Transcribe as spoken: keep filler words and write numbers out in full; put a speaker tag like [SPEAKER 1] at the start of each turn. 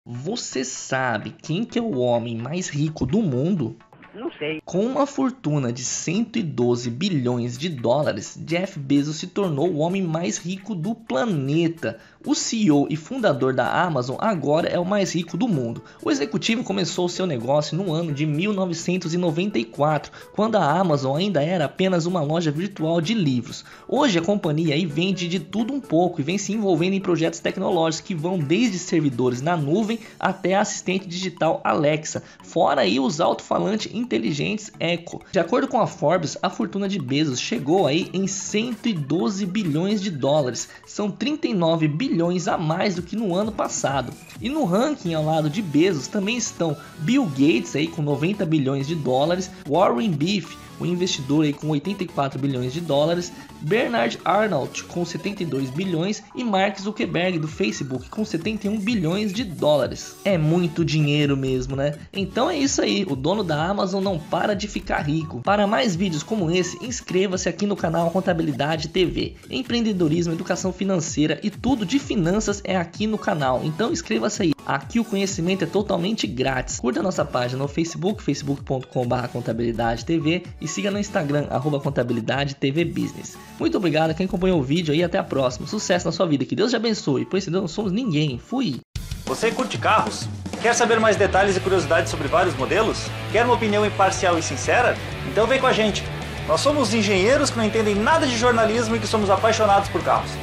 [SPEAKER 1] Você sabe quem que é o homem mais rico do mundo?
[SPEAKER 2] Não sei.
[SPEAKER 1] Com uma fortuna de cento e doze bilhões de dólares, Jeff Bezos se tornou o homem mais rico do planeta. O C E O e fundador da Amazon agora é o mais rico do mundo. O executivo começou seu negócio no ano de mil novecentos e noventa e quatro, quando a Amazon ainda era apenas uma loja virtual de livros. Hoje a companhia aí vende de tudo um pouco e vem se envolvendo em projetos tecnológicos que vão desde servidores na nuvem até a assistente digital Alexa, fora aí os alto-falantes inteligentes Echo. De acordo com a Forbes, a fortuna de Bezos chegou aí em cento e doze bilhões de dólares, são trinta e nove bilhões a mais do que no ano passado. E no ranking ao lado de Bezos também estão Bill Gates aí com noventa bilhões de dólares, Warren Buffett, o investidor aí com oitenta e quatro bilhões de dólares, Bernard Arnault com setenta e dois bilhões e Mark Zuckerberg do Facebook com setenta e um bilhões de dólares. É muito dinheiro mesmo, né? Então é isso aí, o dono da Amazon não para de ficar rico. Para mais vídeos como esse, inscreva-se aqui no canal Contabilidade T V. Empreendedorismo, educação financeira e tudo de finanças é aqui no canal, então inscreva-se aí. Aqui o conhecimento é totalmente grátis. Curta nossa página no Facebook, facebook ponto com barra contabilidade T V e siga no Instagram, arroba contabilidade T V Business. Muito obrigado a quem acompanhou o vídeo e até a próxima. Sucesso na sua vida, que Deus te abençoe, pois senão não somos ninguém. Fui!
[SPEAKER 3] Você curte carros? Quer saber mais detalhes e curiosidades sobre vários modelos? Quer uma opinião imparcial e sincera? Então vem com a gente! Nós somos engenheiros que não entendem nada de jornalismo e que somos apaixonados por carros.